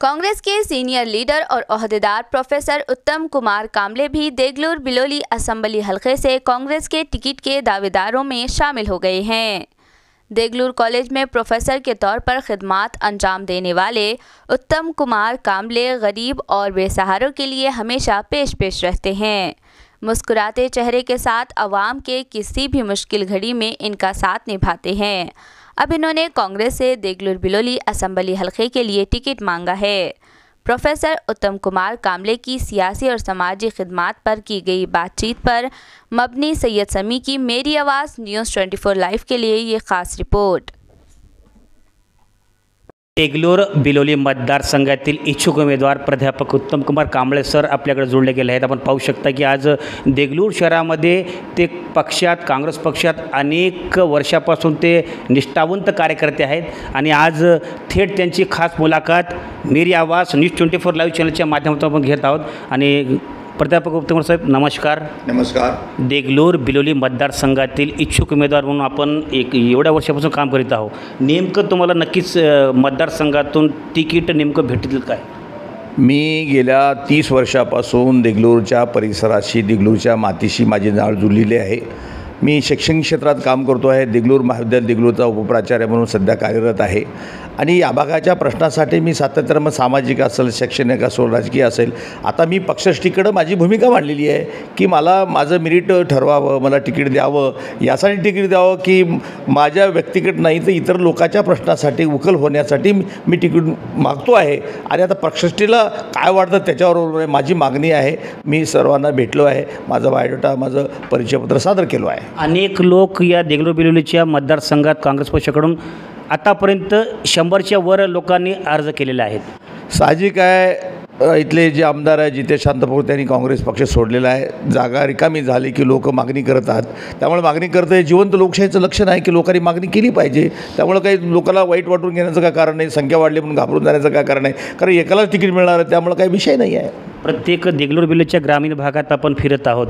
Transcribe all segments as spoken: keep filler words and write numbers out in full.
कांग्रेस के senior leader और ओहदेदार professor उत्तम कुमार कामले भी देगलूर बिलोली असेंबली हलके से कांग्रेस के टिकट के दावेदारों में शामिल हो गए हैं। देगलूर कॉलेज में प्रोफेसर के तौर पर खिदमात अंजाम देने वाले उत्तम कुमार कामले गरीब और बेसहारों के लिए हमेशा पेश पेश रहते हैं। मुस्कुराते चेहरे के साथ आवाम के किसी भी मुश्किल घड़ी में इनका साथ निभाते हैं। अब इन्होंने कांग्रेस से देगलूर बिलोली असेंबली हलके के लिए टिकट मांगा है। प्रोफेसर उत्तम कुमार कामले की सियासी और समाजी खिदमात पर की गई बातचीत पर मबनी सैयद समी की मेरी आवाज़ न्यूज़ चौबीस लाइव के लिए ये खास रिपोर्ट। देगलूर बिलोली मतदारसंघातील इच्छुक उमेदवार प्राध्यापक उत्तम कुमार कांबळे सर आपल्याकडे जोडले गेले आहेत। आपण पाहू शकता की आज देगलूर शहरामध्ये ते पक्षात काँग्रेस पक्षात अनेक वर्षापासून ते निष्ठावंत कार्यकर्ते आहेत आणि आज थेट त्यांची खास मुलाखत मेरी आवाज़ न्यूज़ चौबीस लाईव्ह चॅनलच्या माध्यमातून आपण घेत आहोत। आणि प्राध्यापक उत्तम साहेब नमस्कार। नमस्कार। देगलूर बिलोली मतदारसंघातील इच्छुक उमेदवार म्हणून आपण एक एवढ्या वर्षापासून काम करीत आहोत, नेमकं तुम्हाला नक्कीच मतदारसंघातून तिकीट नेमकं भेटतील काय? मी गेल्या तीस वर्षापासून देगलूरच्या परिसराशी देगलूरच्या मातीशी माझी नाळ जुळलेली आहे। मी शैक्षणिक क्षेत्रात काम करतो आहे। देगलूर महाविद्यालय देगलूरचा उपप्राचार्य म्हणून सध्या कार्यरत आहे आणि या भागाच्या प्रश्नासाठी मी सातत्यानं मग सामाजिक असेल, शैक्षणिक असेल, राजकीय असेल, आता मी पक्षश्रेष्ठीकडे माझी भूमिका मांडलेली आहे की मला माझं मेरिट ठरवावं, मला तिकीट द्यावं। यासाठी तिकीट द्यावं की माझ्या व्यक्तिगत नाही तर इतर लोकांच्या प्रश्नासाठी उकल होण्यासाठी मी तिकीट मागतो आहे। आणि आता पक्षश्रेष्ठीला काय वाटतं त्याच्यावर माझी मागणी आहे। मी सर्वांना भेटलो आहे, माझा बायोडाटा, माझं परिचयपत्र सादर केलं आहे। अनेक लोक या देगलूर बिलोलीच्या मतदारसंघात काँग्रेस पक्षाकडून आतापर्यंत शंभरच्या वर लोकांनी अर्ज केलेले आहेत। साहजिक आहे, इथले जे आमदार आहे जितेश शांतपूर त्यांनी काँग्रेस पक्ष सोडलेला आहे। जागा रिकामी झाली की लोक मागणी करतात, त्यामुळे मागणी करते जिवंत लोकशाहीचं लक्षण आहे की लोकांनी मागणी केली पाहिजे। त्यामुळे काही लोकांना वाईट वाटून घेण्याचं काय कारण नाही, संख्या वाढली म्हणून घाबरून जाण्याचं काय कारण नाही, कारण एकालाच तिकीट मिळणार आहे त्यामुळे काही विषय नाही आहे। प्रत्येक देगलूर बिलोलीच्या ग्रामीण भागात आपण फिरत आहोत,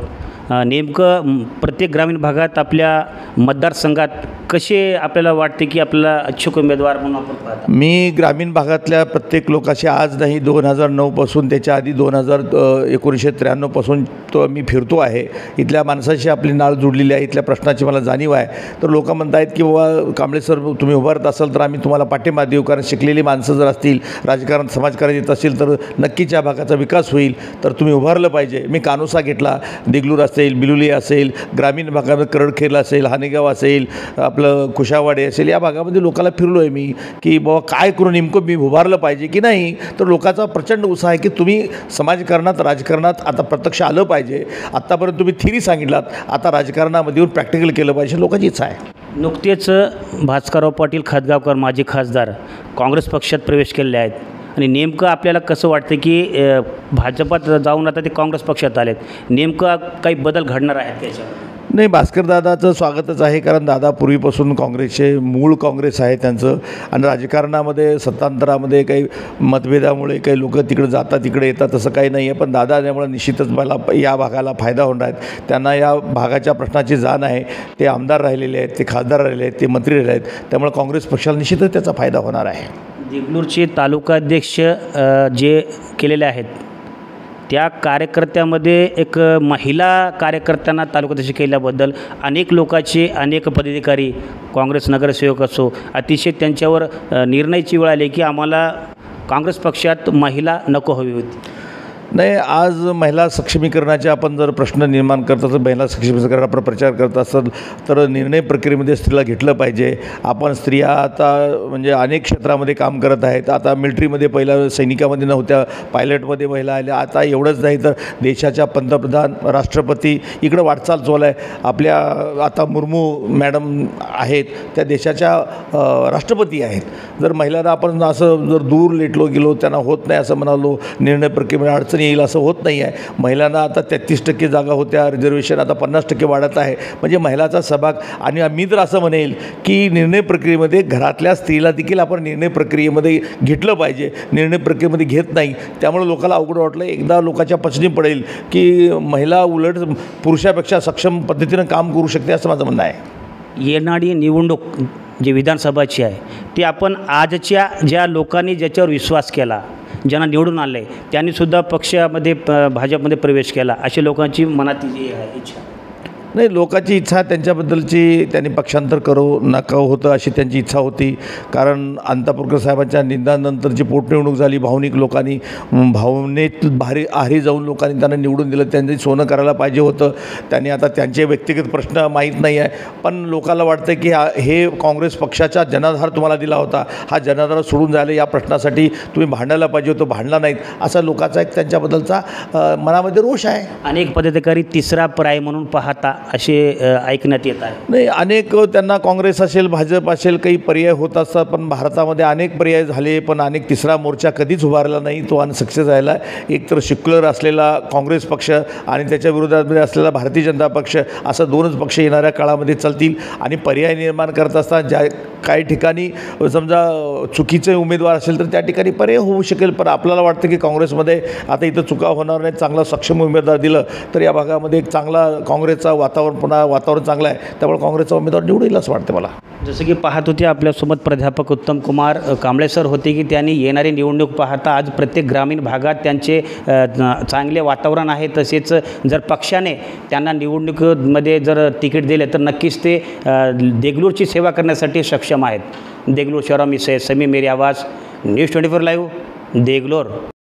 नेमकं प्रत्येक ग्रामीण भागात आपल्या मतदारसंघात कसे आपल्याला वाटते की आपल्याला इच्छुक उमेदवार म्हणून आपण पाहता? मी ग्रामीण भागातल्या प्रत्येक लोकांशी आज नाही दोन हजार नऊपासून त्याच्या आधी दोन हजार एकोणीसशे त्र्याण्णवपासून तो मी फिरतो आहे। इथल्या माणसाशी आपली नाळ जुडलेली आहे, इथल्या प्रश्नाची मला जाणीव आहे। तर लोक म्हणत आहेत की बाबा कांबळे सर तुम्ही उभारत असाल तर आम्ही तुम्हाला पाठिंबा देऊ, कारण शिकलेली माणसं जर असतील, राजकारण समाजकारण येत असेल तर नक्कीच या भागाचा विकास होईल, तर तुम्ही उभारलं पाहिजे। मी कानोसा घेतला, देगलूर असेल, बिलोली असेल, ग्रामीण भागामध्ये करडखेल असेल, हानेगाव असेल, आपलं कुशावाडे असेल, या भागामध्ये लोकांना फिरलो आहे मी की बाबा काय करून नेमकं मी उभारलं पाहिजे की नाही। तर लोकांचा प्रचंड उत्साह आहे की तुम्ही समाजकारणात, राजकारणात आता प्रत्यक्ष आलं पाहिजे। आत्तापर्यंत तुम्ही थिअरी सांगितलात, आता राजकारणामध्ये येऊन प्रॅक्टिकल केलं पाहिजे, लोकांची इच्छा आहे। नुकतेच भास्करराव पाटील खतगावकर माजी खासदार काँग्रेस पक्षात प्रवेश केलेले आहेत आणि नेमकं आपल्याला कसं वाटतं की भाजपात जाऊन आता ते काँग्रेस पक्षात आलेत, नेमकं काही बदल घडणार आहेत त्याच्यात? नाही, भास्करदादाचं स्वागतच आहे, कारण दादा पूर्वीपासून काँग्रेसचे मूळ काँग्रेस आहे त्यांचं, आणि राजकारणामध्ये सत्तांतरामध्ये काही मतभेदामुळे काही लोक तिकडे जातात तिकडे येतात तसं काही नाही आहे। पण दादा त्यामुळे निश्चितच मला या भागाला फायदा होणार आहे। त्यांना या भागाच्या प्रश्नाची जाण आहे, ते आमदार राहिलेले आहेत, ते खासदार राहिलेले आहेत, ते मंत्री राहिले आहेत, त्यामुळे काँग्रेस पक्षाला निश्चितच त्याचा फायदा होणार आहे। देगलूरचे तालुकाध्यक्ष जे केलेले आहेत त्या कार्यकर्त्यामध्ये एक महिला कार्यकर्त्यांना तालुकाध्यक्ष केल्याबद्दल अनेक लोकांचे, अनेक पदाधिकारी, काँग्रेस नगरसेवक असो, अतिशय त्यांच्यावर निर्णयाची वेळ आली की आम्हाला काँग्रेस पक्षात महिला नको हवी होती। नाही, आज महिला सक्षमीकरणाचे आपण जर प्रश्न निर्माण करत असेल, महिला सक्षमीकरणाचा प्रचार करत असेल तर निर्णय प्रक्रियेमध्ये स्त्रीला घेतलं पाहिजे। आपण स्त्रिया आता म्हणजे अनेक क्षेत्रामध्ये काम करत आहेत। आता मिलिटरीमध्ये पहिल्या सैनिकामध्ये नव्हत्या, पायलटमध्ये महिला आल्या। आता एवढंच नाही तर देशाच्या पंतप्रधान, राष्ट्रपती इकडं वाटचाल चालू आहे। आपल्या आता मुर्मू मॅडम आहेत, त्या देशाच्या राष्ट्रपती आहेत। जर महिलांना आपण असं जर दूर लेटलो गेलो, त्यांना होत नाही असं म्हणालो, निर्णय प्रक्रियेमध्ये अडचण येईल असं होत नाही आहे। महिलांना आता तेहतीस टक्के जागा होत्या, रिझर्वेशन आता पन्नास टक्के वाढत आहे, म्हणजे महिलाचा सहभाग। आणि मी तर असं म्हणेल की निर्णय प्रक्रियेमध्ये घरातल्या स्त्रीला देखील आपण निर्णय प्रक्रियेमध्ये घेतलं पाहिजे, निर्णय प्रक्रियेमध्ये घेत नाही, त्यामुळे लोकांना अवघड वाटलं। एकदा लोकांच्या पचनी पडेल की महिला उलट पुरुषापेक्षा सक्षम पद्धतीनं काम करू शकते असं माझं म्हणणं आहे। येणारी निवडणूक जी विधानसभाची आहे ती आपण आजच्या ज्या लोकांनी ज्याच्यावर विश्वास केला, ज्यांना निवडून आणलं आहे त्यांनीसुद्धा पक्षामध्ये प भाजपमध्ये प्रवेश केला, अशी लोकांची मनात जी आहे इच्छा. नाही, लोकांची इच्छा त्यांच्याबद्दलची त्यांनी पक्षांतर करू नका होतं अशी त्यांची इच्छा होती. कारण अंतापूरकर साहेबांच्या निधनानंतर जी पोटनिवडणूक झाली, भावनिक लोकांनी भावनेत भारी आरी जाऊन लोकांनी त्यांना निवडून दिलं. त्यांनी सोनं करायला पाहिजे होतं. त्यांनी आता त्यांचे व्यक्तिगत प्रश्न माहीत नाही आहे, पण लोकांना वाटतं की हा हे काँग्रेस पक्षाचा जनाधार तुम्हाला दिला होता, हा जनाधार सोडून जायला या प्रश्नासाठी तुम्ही भांडायला पाहिजे होतं, भांडला नाहीत असा लोकांचा एक त्यांच्याबद्दलचा मनामध्ये रोष आहे. अनेक पदाधिकारी तिसरा पर्याय म्हणून पाहता असे ऐकण्यात येत आहे. नाही, अनेक त्यांना काँग्रेस असेल भाजप असेल काही पर्याय होत असतात, पण भारतामध्ये अनेक पर्याय झाले, पण अनेक तिसरा मोर्चा कधीच उभारला नाही. तो अनसक्सेस झाला. एक तर सेक्युलर असलेला काँग्रेस पक्ष आणि त्याच्या विरोधामध्ये असलेला भारतीय जनता पक्ष, असं दोनच पक्ष येणाऱ्या काळामध्ये चालतील. आणि पर्याय निर्माण करत असताना ज्या काही ठिकाणी समजा चुकीचे उमेदवार असेल तर त्या ठिकाणी पर्याय होऊ शकेल. पण आपल्याला वाटतं की काँग्रेसमध्ये आता इथं चुका होणार नाही, चांगला सक्षम उमेदवार दिलं तर या भागामध्ये एक चांगला काँग्रेसचा वातावरण पुन्हा वातावरण चांगलं आहे, त्यामुळे काँग्रेसचा उमेदवार निवडून येईल असं वाटतं मला. जसं की पाहत होते आपल्यासोबत प्राध्यापक उत्तम कुमार कांबळे सर होते की त्यांनी येणारी निवडणूक पाहता आज प्रत्येक ग्रामीण भागात त्यांचे चांगले वातावरण आहे. तसेच जर पक्षाने त्यांना निवडणुकीमध्ये जर तिकीट दिले तर नक्कीच ते देगलूरची सेवा करण्यासाठी सक्षम आहेत. देगलूर शहरामी से समी मेरी आवाज़, news twenty four live, Deglur.